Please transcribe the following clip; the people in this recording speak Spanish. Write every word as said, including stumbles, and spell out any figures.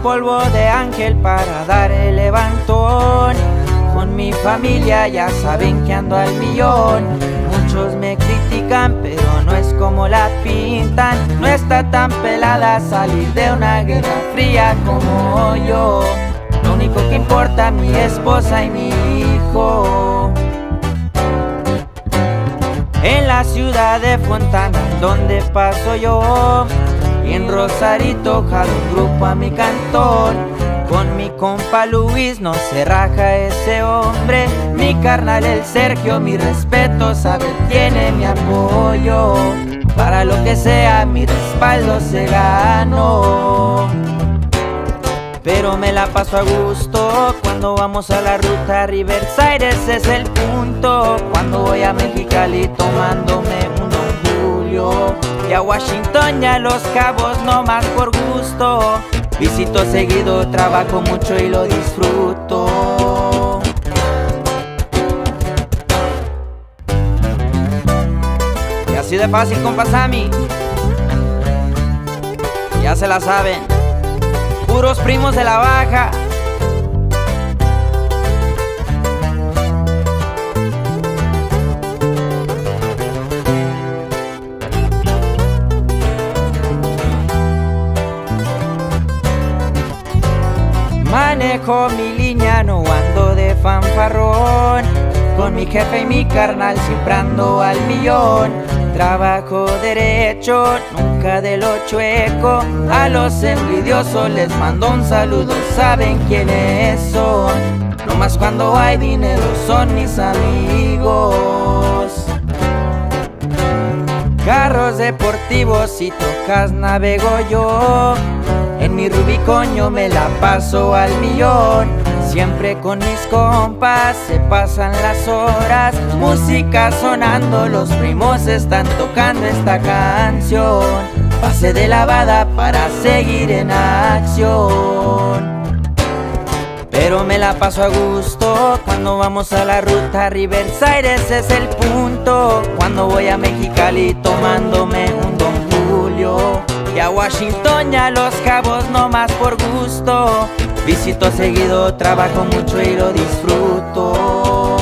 polvo de ángel para dar el levantón. Con mi familia ya saben que ando al millón. Muchos me critican, pero no es como la pintan. No está tan pelada salir de una guerra fría como yo. Lo único que importa, mi esposa y mi hijo. En la ciudad de Fontana, donde paso yo, y en Rosarito jalo un grupo a mi cantón. Con mi compa Luis no se raja ese hombre. Mi carnal el Sergio, mi respeto, sabe, tiene mi apoyo. Para lo que sea, mi respaldo se ganó. Pero me la paso a gusto cuando vamos a la ruta Riverside, ese es el punto. Cuando voy a Mexicali tomándome un Don Julio. Y a Washington y a Los Cabos no más por gusto. Visito seguido, trabajo mucho y lo disfruto. Y así de fácil, compa Sammy. Ya se la saben. Puros primos de la baja. Manejo mi línea, no ando de fanfarrón. Con mi jefe y mi carnal siempre ando al millón. Trabajo derecho, nunca de lo chueco. A los envidiosos les mando un saludo, saben quiénes son. No más cuando hay dinero son mis amigos. Carros deportivos y trocas navego yo. En mi Rubicon yo me la paso al millón. Siempre con mis compas se pasan las horas. Música sonando, los primos están tocando esta canción. Pase de lavada para seguir en acción. Pero me la paso a gusto cuando vamos a la ruta Riverside, ese es el punto. Cuando voy a Mexicali tomándome un Don Julio. Y a Washington y a Los Cabos no más por gusto. Visito seguido, trabajo mucho y lo disfruto.